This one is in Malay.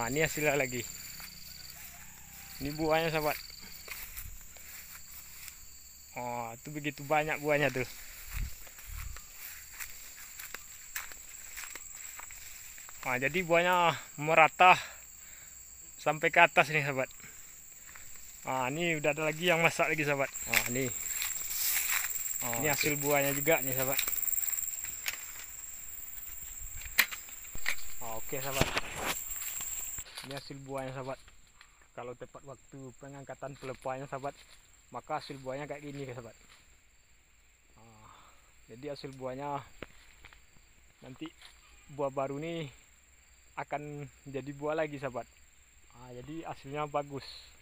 Nah, ini hasilnya lagi. Ini buahnya sahabat. Oh, itu begitu banyak buahnya tuh. Nah, jadi buahnya merata sampai ke atas nih sahabat. Nah, ini udah ada lagi yang masak lagi sahabat. Nah, nih. Oh, ini hasil buahnya juga nih sahabat. Oh, oke sahabat. Ini hasil buahnya sahabat. Kalau tepat waktu pengangkatan pelepahnya sahabat, maka hasil buahnya kayak gini sahabat. Nah, jadi hasil buahnya nanti buah baru nih akan jadi buah lagi sahabat. Nah, jadi hasilnya bagus.